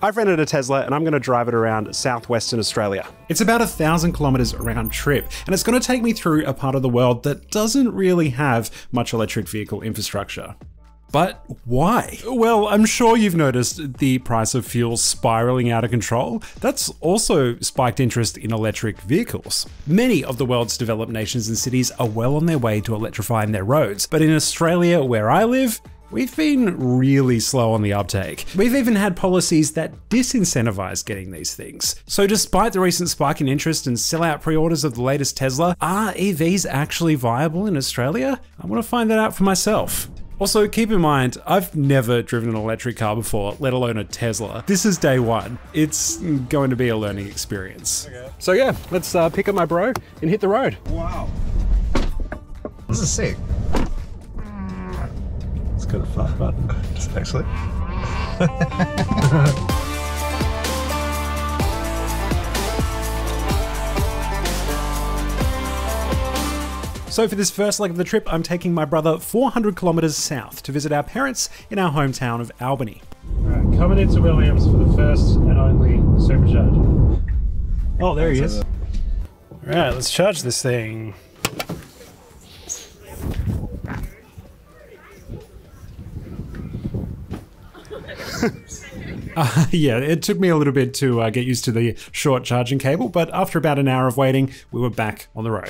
I've rented a Tesla and I'm going to drive it around southwestern Australia. It's about 1,000 kilometers round trip, and it's going to take me through a part of the world that doesn't really have much electric vehicle infrastructure. But why? Well, I'm sure you've noticed the price of fuel spiraling out of control. That's also spiked interest in electric vehicles. Many of the world's developed nations and cities are well on their way to electrifying their roads, but in Australia, where I live, we've been really slow on the uptake. We've even had policies that disincentivize getting these things. So despite the recent spike in interest and sell-out pre-orders of the latest Tesla, are EVs actually viable in Australia? I want to find that out for myself. Also, keep in mind, I've never driven an electric car before, let alone a Tesla. This is day one. It's going to be a learning experience. Okay. So yeah, let's pick up my bro and hit the road. Wow. This is sick. It's got a flat button. Actually. So for this first leg of the trip, I'm taking my brother 400 kilometers south to visit our parents in our hometown of Albany. Alright, coming into Williams for the first and only supercharger. Oh, there he is. Alright, let's charge this thing. Yeah, it took me a little bit to get used to the short charging cable, but after about an hour of waiting, we were back on the road.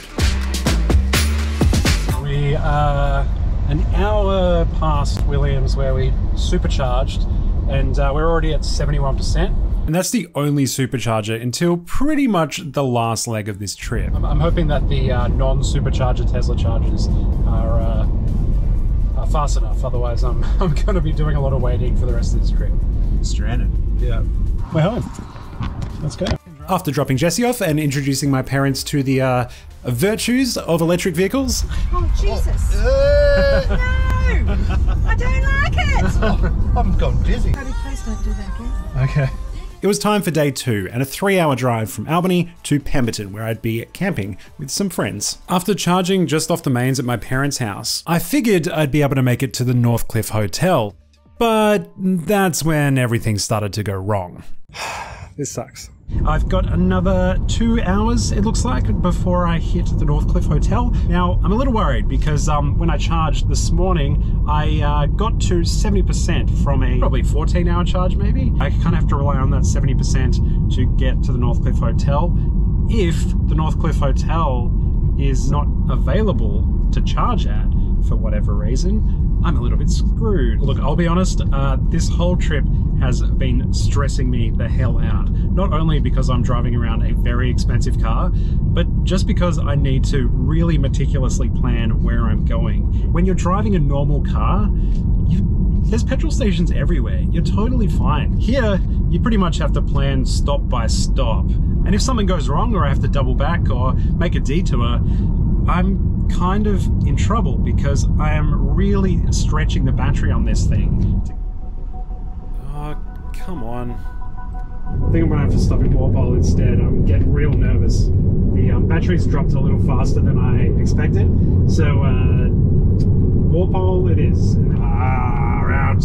We are an hour past Williams where we supercharged, and we're already at 71%. And that's the only supercharger until pretty much the last leg of this trip. I'm hoping that the non-supercharger Tesla chargers are fast enough, otherwise I'm going to be doing a lot of waiting for the rest of this trip. Stranded. Yeah. We're home. Let's go. After dropping Jesse off and introducing my parents to the virtues of electric vehicles. Oh, Jesus. No! I don't like it! Oh, I'm gone dizzy. Toby, please don't do that again. Okay. It was time for day 2 and a 3-hour drive from Albany to Pemberton, where I'd be camping with some friends. After charging just off the mains at my parents' house, I figured I'd be able to make it to the Northcliffe Hotel, but that's when everything started to go wrong. This sucks. I've got another 2 hours, it looks like, before I hit the Northcliffe Hotel. Now, I'm a little worried because when I charged this morning, I got to 70% from a probably 14-hour charge, maybe. I kind of have to rely on that 70% to get to the Northcliffe Hotel. If the Northcliffe Hotel is not available to charge at for whatever reason, I'm a little bit screwed. Look, I'll be honest, this whole trip has been stressing me the hell out. Not only because I'm driving around a very expensive car, but just because I need to really meticulously plan where I'm going. When you're driving a normal car, there's petrol stations everywhere. You're totally fine. Here, you pretty much have to plan stop by stop. And if something goes wrong or I have to double back or make a detour, I'm kind of in trouble because I am really stretching the battery on this thing. Oh, come on. I think I'm gonna have to stop in Walpole instead. I'm getting real nervous. The battery's dropped a little faster than I expected. So, Walpole it is. We're out.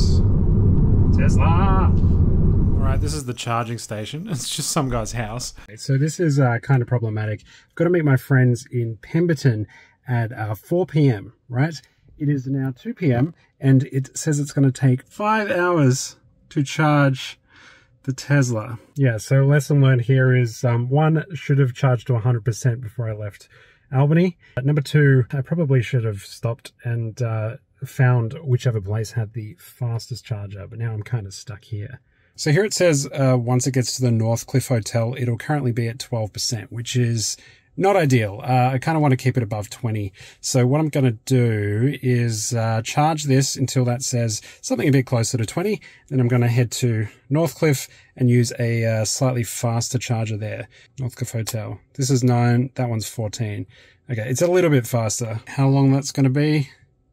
Tesla! Alright, this is the charging station. It's just some guy's house. So this is kind of problematic. I've got to meet my friends in Pemberton at 4 p.m, right? It is now 2 p.m, and it says it's going to take 5 hours to charge the Tesla. Yeah, so lesson learned here is, 1, should have charged to 100% before I left Albany. Number 2, I probably should have stopped and found whichever place had the fastest charger, but now I'm kind of stuck here. So here it says once it gets to the Northcliffe Hotel, it'll currently be at 12%, which is not ideal. I kind of want to keep it above 20. So what I'm going to do is charge this until that says something a bit closer to 20. Then I'm going to head to Northcliffe and use a slightly faster charger there. Northcliffe Hotel. This is 9. That one's 14. Okay, it's a little bit faster. How long that's going to be?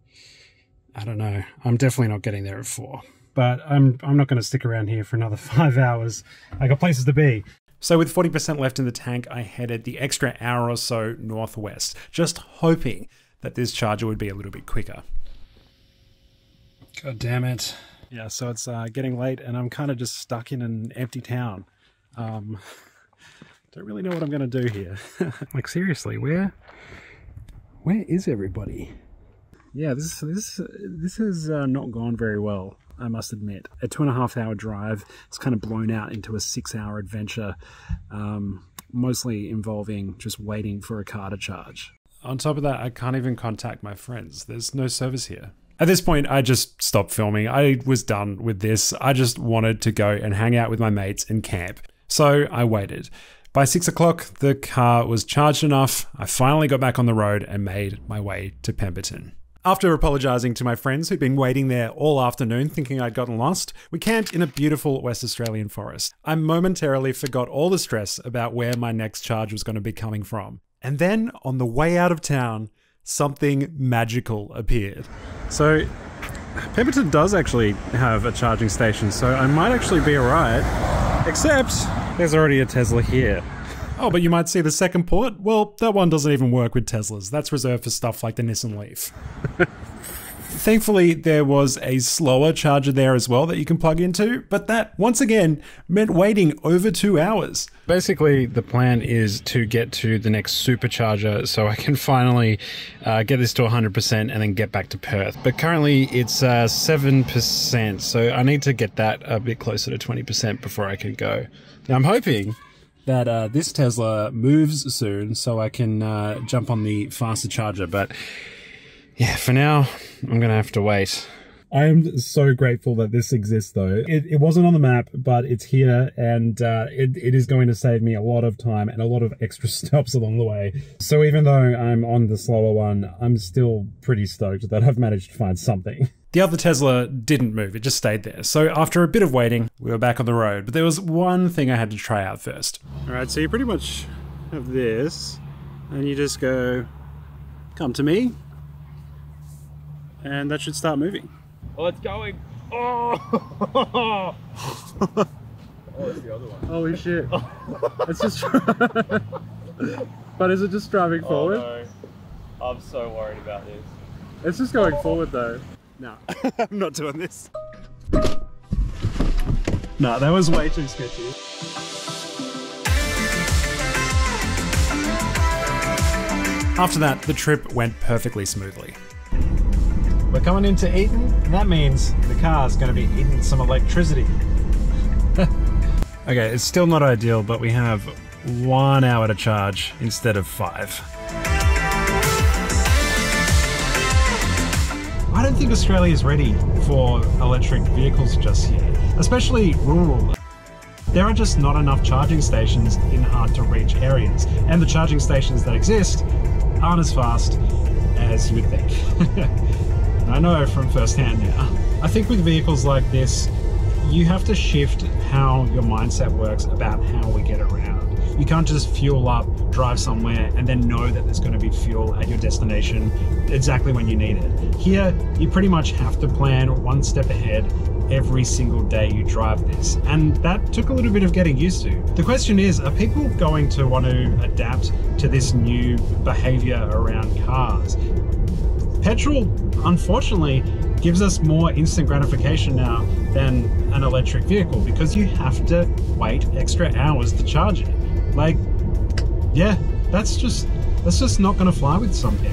I don't know. I'm definitely not getting there at 4. But I'm not going to stick around here for another 5 hours. I got places to be. So with 40% left in the tank, I headed the extra hour or so northwest, just hoping that this charger would be a little bit quicker. God damn it. Yeah, so it's getting late and I'm kind of just stuck in an empty town. Don't really know what I'm going to do here. Like seriously, where is everybody? Yeah, this has not gone very well, I must admit. A 2.5 hour drive, it's kind of blown out into a 6-hour adventure, mostly involving just waiting for a car to charge. On top of that, I can't even contact my friends. There's no service here. At this point, I just stopped filming. I was done with this. I just wanted to go and hang out with my mates and camp. So I waited. By 6 o'clock, the car was charged enough. I finally got back on the road and made my way to Pemberton. After apologising to my friends who'd been waiting there all afternoon thinking I'd gotten lost, we camped in a beautiful West Australian forest. I momentarily forgot all the stress about where my next charge was going to be coming from. And then, on the way out of town, something magical appeared. So, Pemberton does actually have a charging station, so I might actually be alright. Except, there's already a Tesla here. Oh, but you might see the second port? Well, that one doesn't even work with Teslas. That's reserved for stuff like the Nissan Leaf. Thankfully, there was a slower charger there as well that you can plug into, but that, once again, meant waiting over 2 hours. Basically, the plan is to get to the next supercharger so I can finally get this to 100% and then get back to Perth. But currently, it's 7%, so I need to get that a bit closer to 20% before I can go. Now, I'm hoping that this Tesla moves soon so I can jump on the faster charger, but yeah, for now, I'm going to have to wait. I am so grateful that this exists though. It wasn't on the map, but it's here and it is going to save me a lot of time and a lot of extra stops along the way. So even though I'm on the slower one, I'm still pretty stoked that I've managed to find something. The other Tesla didn't move, it just stayed there. So after a bit of waiting, we were back on the road, but there was one thing I had to try out first. All right, so you pretty much have this and you just go, come to me. And that should start moving. Oh, it's going. Oh! Oh, it's the other one. Holy shit. It's just... But is it just driving forward? No. I'm so worried about this. It's just going forward though. No, I'm not doing this. No, that was way too sketchy. After that, the trip went perfectly smoothly. We're coming into Eaton, and that means the car's going to be eating some electricity. Okay, it's still not ideal, but we have 1 hour to charge instead of 5. I don't think Australia is ready for electric vehicles just yet, especially rural. There are just not enough charging stations in hard to reach areas, and the charging stations that exist aren't as fast as you would think. I know from firsthand now. I think with vehicles like this, you have to shift how your mindset works about how we get around. You can't just fuel up, drive somewhere, and then know that there's going to be fuel at your destination exactly when you need it. Here, you pretty much have to plan one step ahead every single day you drive this, and that took a little bit of getting used to. The question is, are people going to want to adapt to this new behavior around cars? Petrol, unfortunately, gives us more instant gratification now than an electric vehicle because you have to wait extra hours to charge it. Like, yeah, that's just not gonna fly with some people.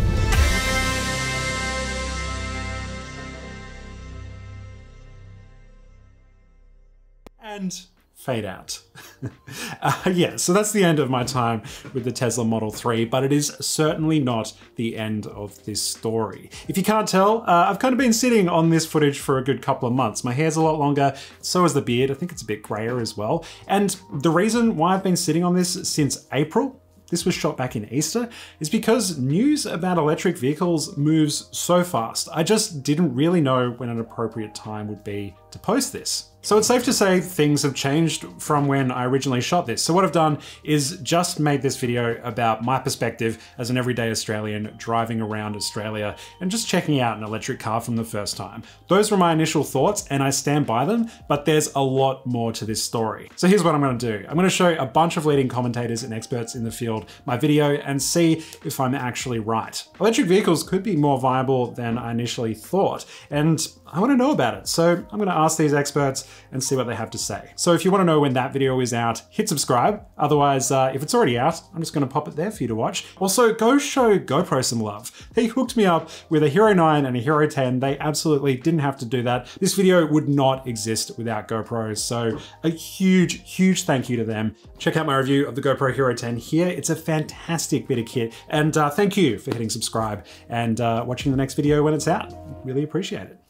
And fade out. Yeah, so that's the end of my time with the Tesla Model 3, but it is certainly not the end of this story. If you can't tell, I've kind of been sitting on this footage for a good couple of months. My hair's a lot longer, so is the beard. I think it's a bit grayer as well. And the reason why I've been sitting on this since April, this was shot back in Easter, is because news about electric vehicles moves so fast. I just didn't really know when an appropriate time would be to post this. So it's safe to say things have changed from when I originally shot this. So what I've done is just made this video about my perspective as an everyday Australian driving around Australia and just checking out an electric car from the first time. Those were my initial thoughts and I stand by them, but there's a lot more to this story. So here's what I'm going to do. I'm going to show a bunch of leading commentators and experts in the field my video and see if I'm actually right. Electric vehicles could be more viable than I initially thought, and I want to know about it. So I'm going to ask these experts and see what they have to say. So if you want to know when that video is out, hit subscribe. Otherwise, if it's already out, I'm just going to pop it there for you to watch. Also, go show GoPro some love. They hooked me up with a Hero 9 and a Hero 10. They absolutely didn't have to do that. This video would not exist without GoPro. So a huge, huge thank you to them. Check out my review of the GoPro Hero 10 here. It's a fantastic bit of kit. And thank you for hitting subscribe and watching the next video when it's out. Really appreciate it.